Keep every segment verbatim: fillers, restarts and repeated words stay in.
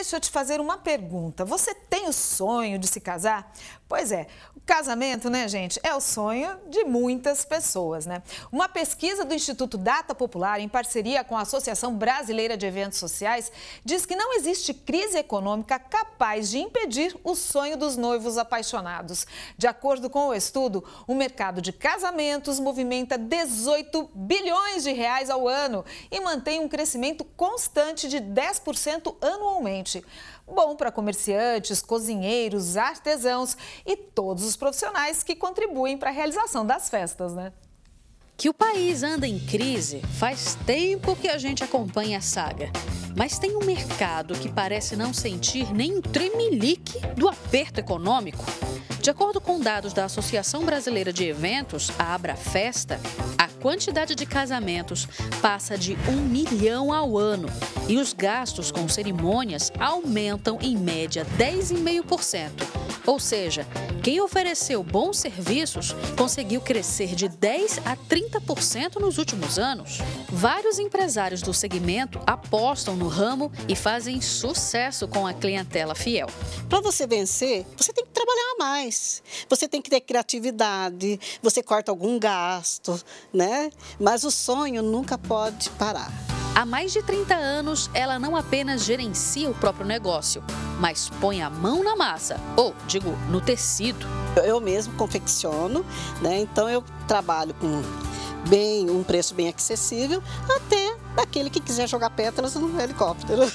deixa eu te fazer uma pergunta. Você tem o sonho de se casar? Pois é, o casamento, né, gente, é o sonho de muitas pessoas, né? Uma pesquisa do Instituto Data Popular, em parceria com a Associação Brasileira de Eventos Sociais, diz que não existe crise econômica capaz de impedir o sonho dos noivos apaixonados. De acordo com o estudo, o mercado de casamentos movimenta dezoito bilhões de reais ao ano e mantém um crescimento constante de dez por cento anualmente. Bom para comerciantes, cozinheiros, artesãos e todos os profissionais que contribuem para a realização das festas, né? Que o país anda em crise, faz tempo que a gente acompanha a saga. Mas tem um mercado que parece não sentir nem um tremelique do aperto econômico. De acordo com dados da Associação Brasileira de Eventos, a Abrafesta, a quantidade de casamentos passa de um milhão ao ano e os gastos com cerimônias aumentam em média dez vírgula cinco por cento. Ou seja, quem ofereceu bons serviços conseguiu crescer de dez a trinta por cento nos últimos anos. Vários empresários do segmento apostam no ramo e fazem sucesso com a clientela fiel. Para você vencer, você tem que trabalhar mais, você tem que ter criatividade, você corta algum gasto, né? Mas o sonho nunca pode parar. Há mais de trinta anos, ela não apenas gerencia o próprio negócio, mas põe a mão na massa, ou, digo, no tecido. Eu mesmo confecciono, né? Então eu trabalho com bem, um preço bem acessível, até daquele que quiser jogar pétalas no helicóptero.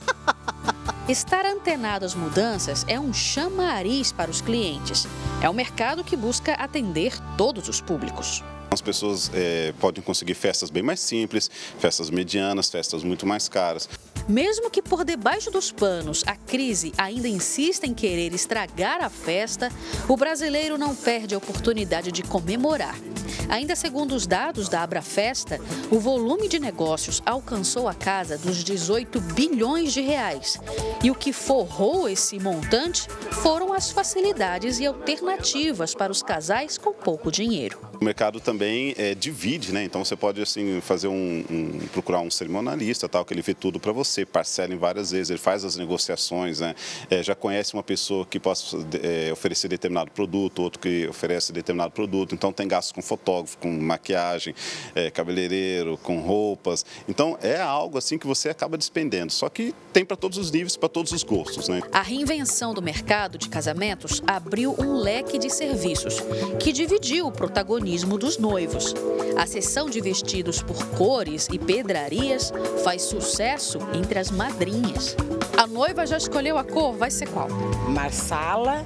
Estar antenado às mudanças é um chamariz para os clientes. É um mercado que busca atender todos os públicos. As pessoas é, podem conseguir festas bem mais simples, festas medianas, festas muito mais caras. Mesmo que por debaixo dos panos a crise ainda insista em querer estragar a festa, o brasileiro não perde a oportunidade de comemorar. Ainda segundo os dados da Abrafesta, o volume de negócios alcançou a casa dos dezoito bilhões de reais. E o que forrou esse montante foram as facilidades e alternativas para os casais com pouco dinheiro. O mercado também é, divide, né? Então você pode assim fazer um, um procurar um cerimonialista, tal, que ele vê tudo para você, parcela em várias vezes, ele faz as negociações, né? É, já conhece uma pessoa que possa é, oferecer determinado produto, outro que oferece determinado produto. Então tem gastos com fotógrafo, com maquiagem, é, cabeleireiro, com roupas. Então é algo assim que você acaba despendendo. Só que tem para todos os níveis, para todos os gostos, né? A reinvenção do mercado de casamentos abriu um leque de serviços que dividiu o protagonismo dos noivos. A seção de vestidos por cores e pedrarias faz sucesso entre as madrinhas. A noiva já escolheu a cor, vai ser qual? Marsala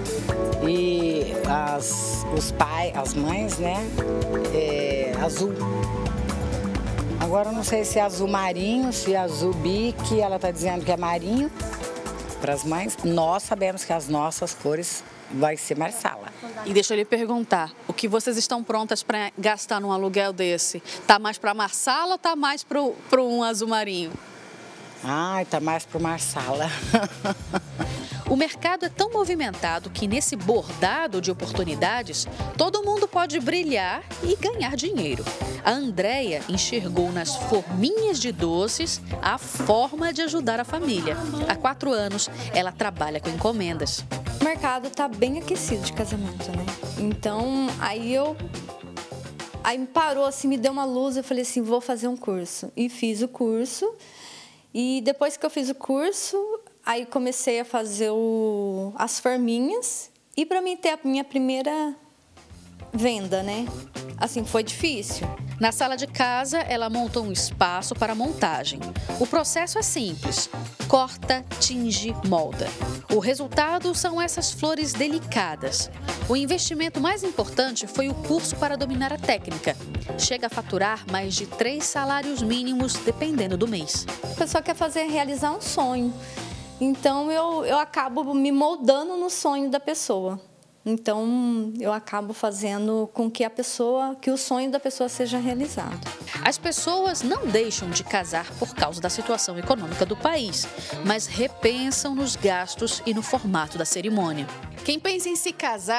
e as, os pais, as mães, né? É, azul. Agora eu não sei se é azul marinho, se é azul bique, ela está dizendo que é marinho para as mães. Nós sabemos que as nossas cores vai ser marsala. E deixa eu lhe perguntar, o que vocês estão prontas para gastar num aluguel desse? Tá mais para marsala ou tá mais para um azul marinho? Ai, tá mais para marsala. O mercado é tão movimentado que nesse bordado de oportunidades, todo mundo pode brilhar e ganhar dinheiro. A Andréia enxergou nas forminhas de doces a forma de ajudar a família. Há quatro anos, ela trabalha com encomendas. O mercado tá bem aquecido de casamento, né? Então, aí eu... Aí me parou, assim, me deu uma luz, eu falei assim, vou fazer um curso. E fiz o curso. E depois que eu fiz o curso, aí comecei a fazer o... as forminhas. E para mim ter a minha primeira venda, né? Assim, foi difícil. Na sala de casa, ela montou um espaço para montagem. O processo é simples. Corta, tinge, molda. O resultado são essas flores delicadas. O investimento mais importante foi o curso para dominar a técnica. Chega a faturar mais de três salários mínimos, dependendo do mês. A pessoa quer fazer, realizar um sonho. Então, eu, eu acabo me moldando no sonho da pessoa. Então, eu acabo fazendo com que a pessoa, que o sonho da pessoa seja realizado. As pessoas não deixam de casar por causa da situação econômica do país, mas repensam nos gastos e no formato da cerimônia. Quem pensa em se casar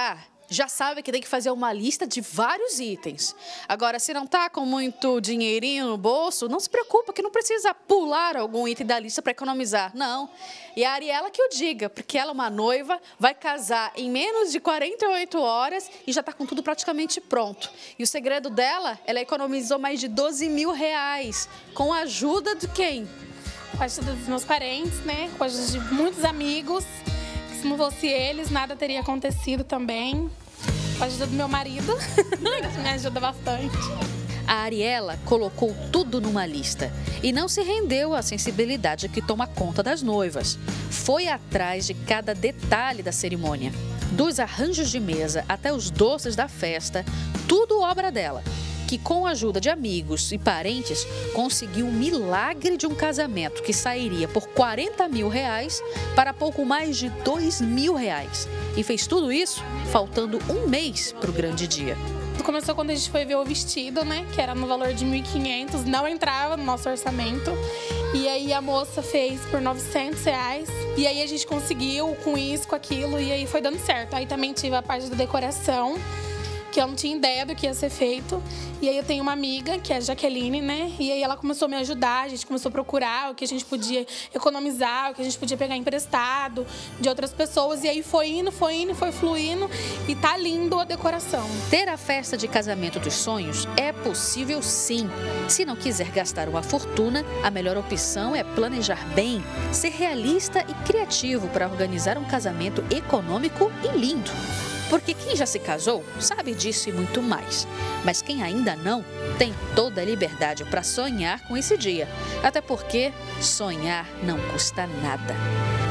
já sabe que tem que fazer uma lista de vários itens. Agora, se não tá com muito dinheirinho no bolso, não se preocupa que não precisa pular algum item da lista para economizar, não. E a Ariela que o diga, porque ela é uma noiva, vai casar em menos de quarenta e oito horas e já está com tudo praticamente pronto. E o segredo dela, ela economizou mais de doze mil reais, com a ajuda de quem? Com a ajuda dos meus parentes, né? Com a ajuda de muitos amigos. Se não fosse eles, nada teria acontecido também. Com a ajuda do meu marido, que me ajuda bastante. A Ariela colocou tudo numa lista e não se rendeu à sensibilidade que toma conta das noivas. Foi atrás de cada detalhe da cerimônia. Dos arranjos de mesa até os doces da festa, tudo obra dela, que com a ajuda de amigos e parentes conseguiu um milagre de um casamento que sairia por quarenta mil reais para pouco mais de dois mil reais. E fez tudo isso faltando um mês para o grande dia. Começou quando a gente foi ver o vestido, né? Que era no valor de mil e quinhentos, não entrava no nosso orçamento. E aí a moça fez por novecentos reais. E aí a gente conseguiu com isso, com aquilo, e aí foi dando certo. Aí também tive a parte da decoração, que eu não tinha ideia do que ia ser feito. E aí eu tenho uma amiga, que é a Jaqueline, né? E aí ela começou a me ajudar, a gente começou a procurar o que a gente podia economizar, o que a gente podia pegar emprestado de outras pessoas. E aí foi indo, foi indo, foi fluindo e tá lindo a decoração. Ter a festa de casamento dos sonhos é possível sim. Se não quiser gastar uma fortuna, a melhor opção é planejar bem, ser realista e criativo para organizar um casamento econômico e lindo. Porque quem já se casou sabe disso e muito mais. Mas quem ainda não, tem toda a liberdade para sonhar com esse dia. Até porque sonhar não custa nada.